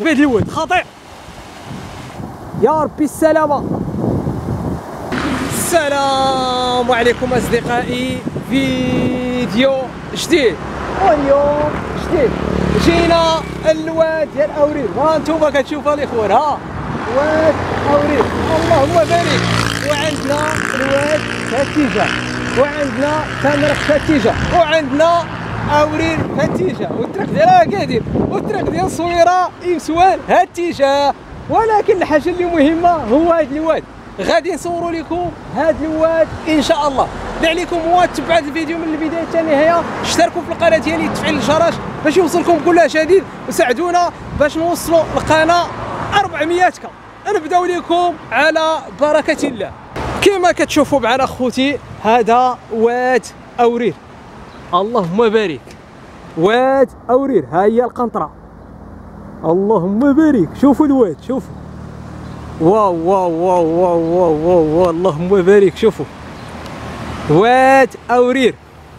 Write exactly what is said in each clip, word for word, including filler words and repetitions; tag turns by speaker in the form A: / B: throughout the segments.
A: انبهرت بهذا الواد خطير. يا ربي السلامة. السلام عليكم أصدقائي، فيديو جديد واليوم جديد جينا الواد ديال أورير. ها انتوما كتشوفوا الإخوان، ها واد أورير اللهم بارك. وعندنا الواد فتيجة، وعندنا تمرق فتيجة، وعندنا أورير فتيجة، والطريق ديالها قادر، والطريق ديال الصويرة إمسوان هاتيجة. ولكن الحاجة اللي مهمة هو هاد الواد، غادي نصوروا لكم هاد الواد ان شاء الله. اللي عليكم هو تبعوا الفيديو من البدايه حتى النهايه، اشتركوا في القناه ديالي، تفعيل الجرس باش يوصلكم كل جديد، وساعدونا باش نوصلوا القناه أربعمية كا. نبداو لكم على بركه الله. كما كتشوفوا معنا خوتي، هذا واد أورير اللهم بارك. واد أورير، ها هي القنطره اللهم بارك. شوفوا الواد، شوفوا واو واو واو واو واو واو, واو. اللهم بارك. شوفوا واد أورير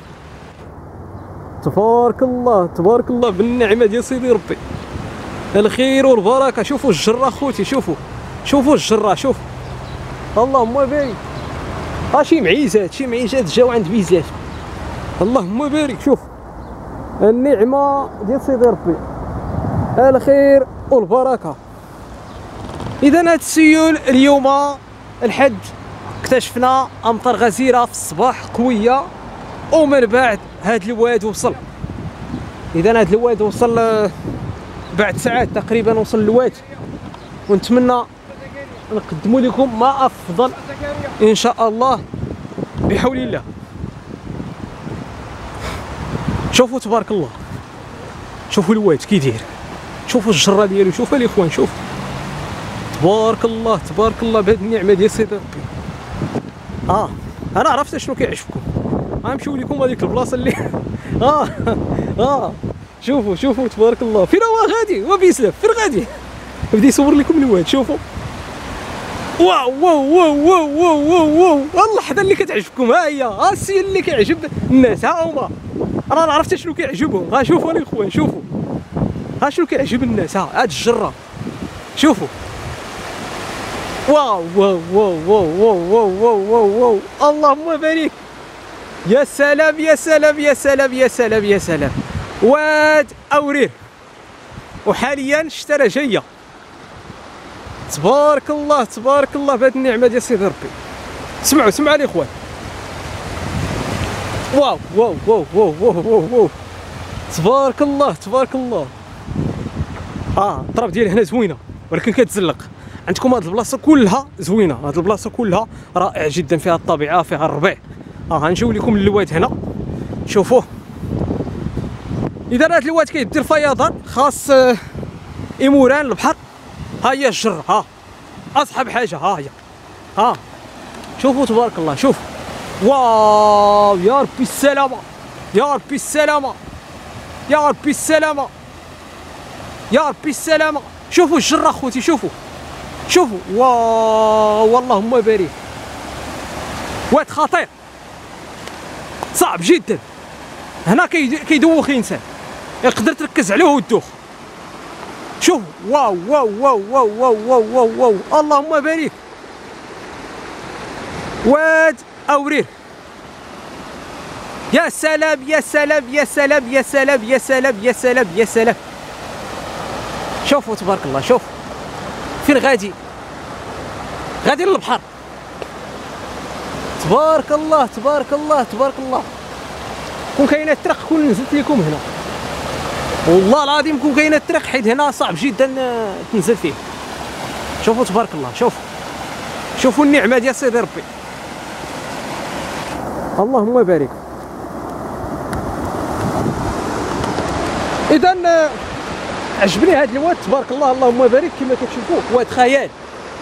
A: تبارك الله تبارك الله، بالنعمه ديال سيدي ربي، الخير والبركه. شوفوا الجره خوتي، شوفوا شوفوا الجره، شوفوا اللهم بارك. ها شي معيزات، شي معيزات جاو عند بزاف اللهم بارك. شوف النعمه ديال سيدي ربي، الخير والبركه. اذا هاد السيول اليوم الحد اكتشفنا امطار غزيره في الصباح قويه، ومن بعد هاد الواد وصل. اذا هاد الواد وصل بعد ساعات تقريبا، وصل الواد، ونتمنى نقدموا لكم ما افضل ان شاء الله بحول الله. شوفوا تبارك الله، شوفوا الواد كي داير، شوفوا الجره ديالو، شوفوا الاخوان، شوفوا تبارك الله تبارك الله بهذه النعمه ديال سيدي ربي. اه انا عرفت شنو كيعجبكم، غنمشيو لكم هذيك البلاصه اللي اه اه شوفوا شوفوا تبارك الله. فين هو غادي؟ هو بيسلف فين غادي؟ بدا يصور لكم الواد. شوفوا واو واو واو واو واو واو واو اللحظه اللي كتعجبكم، ها هي، ها السيل اللي كيعجب الناس، ها هما. انا عرفت شنو كيعجبهم. ها شوفوا الاخوان، شوفوا ها شنو كيعجب الناس، ها هاد الجره شوفوا. واو واو واو واو واو واو واو واو واو اللهم بارك. يا سلام يا سلام يا سلام يا سلام يا سلام. واد أورير، وحاليا الشتاء جايه تبارك الله تبارك الله بهذه النعمه ديال سيدي ربي. سمعوا سمعوا الاخوان، واو واو واو واو واو واو واو تبارك الله تبارك الله. اه الطراب ديال هنا زوينه ولكن كتزلق. عندكم هاد البلاصه كلها زوينه، هاد البلاصه كلها رائعه جدا، فيها الطبيعه فيها الربيع. اه غنجيو لكم للواد هنا، شوفوه. اذا هاد الواد كيدير فيضان خاص آه ايموران البحر. ها هي الجره، ها اصحاب حاجه، ها هي، ها شوفوا تبارك الله. شوف واو يا ربي السلامه يا ربي السلامه يا ربي السلامه يا ربي السلامه. شوفوا الجره خوتي، شوفوا شوفوا واو اللهم بارك. واد خطير صعب جدا. هنا كيدوخ انسان، يقدر تركز عليه وتدوخ. شوف واو واو واو واو واو واو واو واو اللهم بارك. واد أورير، يا سلام يا سلام يا سلام يا سلام يا سلام يا سلام يا سلام. شوفوا تبارك الله. شوف فين غادي؟ غادي للبحر. تبارك الله تبارك الله تبارك الله. كون كاينه الطريق كون نزلت لكم هنا، والله العظيم كون كاينه الطريق، حيت هنا صعب جدا تنزل فيه. شوفوا تبارك الله. شوفوا شوفوا النعمه ديال سيدي ربي اللهم بارك. اذا عجبني هذا الواد تبارك الله اللهم بارك. كما كتشوفوا واد خيال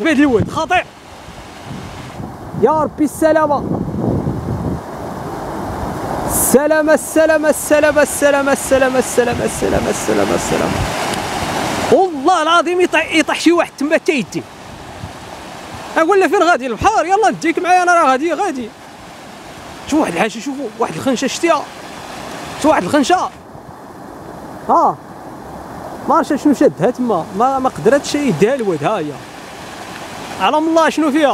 A: سمعت بهذا الواد خطير. يا ربي السلامة السلامة السلامة السلامة السلامة السلامة السلامة السلامة السلامة السلامة. والله العظيم يطيح يطيح شي واحد تما حتى يدي. اقول له فين غادي البحر؟ يلا نديك معايا انا راه غادي غادي. شوف واحد الحاجة، شوفوا واحد الخنشة شتيها، شوف واحد الخنشة ها ما عرفتش شنو شادها تما، ما ما قدرتش يديها الواد. ها هي علم الله شنو فيها.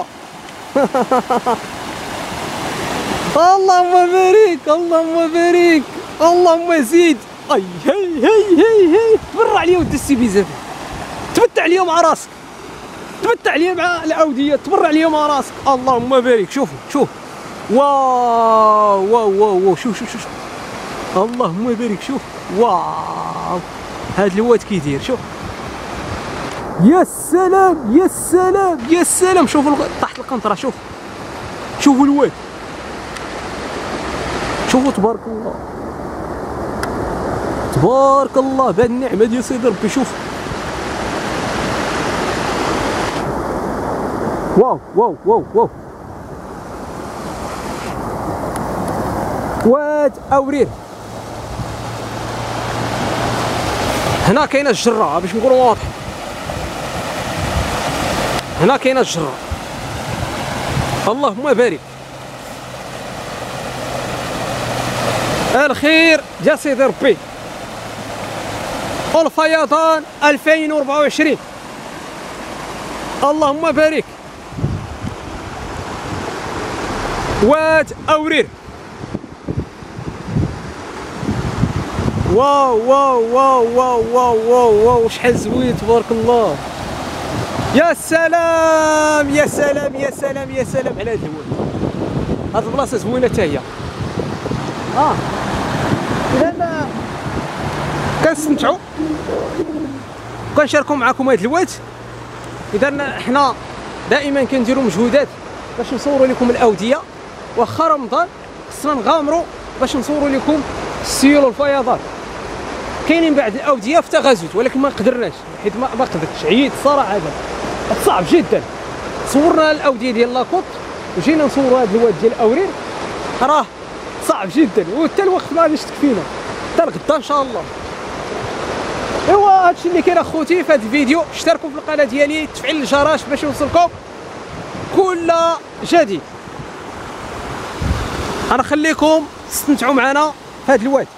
A: اللهم بارك اللهم بارك اللهم زيد. اي هي هي هي هي تبرع عليا ود السي بزاف، تمتع عليا مع راسك، تمتع عليا مع العوديه، تبرع عليا مع راسك. اللهم بارك. شوفوا شوف واو واو واو واو شوف شوف شوف اللهم بارك. شوف واو هاد الواد كيدير. شوف يا سلام يا سلام يا سلام. شوفوا تحت القنطره. شوف شوفوا الواد، شوفوا تبارك الله تبارك الله بهاد النعمه ديال سيدي ربي. شوف واو واو واو واو واد اورير. هنا كاينه الجره باش نقولوا واضح، هنا كاينه الجره. اللهم بارك. الخير جا سيدي ربي. الفيضان ألفين وأربعة وعشرين. اللهم بارك. واد اورير. واو واو واو واو واو واو واو شحال زوين تبارك الله. يا سلام يا سلام يا سلام يا سلام على هاد الواد. هاد البلاصه زوينه حتى هي. اه اذا كنستمتعوا كنشاركوا معكم هاد الواد. اذا حنا دائما كنديروا مجهودات باش نصوروا لكم الاوديه، واخا رمضان خصنا نغامروا باش نصوروا لكم السيول والفيضان. كاينين بعض الاوديه في تغازت ولكن ما قدرناش حيت ما, ما قدرتش، عييت الصراحه. هذا صعب جدا. صورنا الاوديه ديال لاكوط وجينا نصوروا هذا الواد ديال اورير، راه صعب جدا وحتى الوقت ما غاديش تكفينا حتى الغدا ان شاء الله. ايوا هادشي اللي كاين اخوتي في هذا الفيديو. اشتركوا في القناه ديالي، تفعيل الجرس باش يوصلكم كل جديد. انا خليكم تستمتعوا معنا في هذا الواد.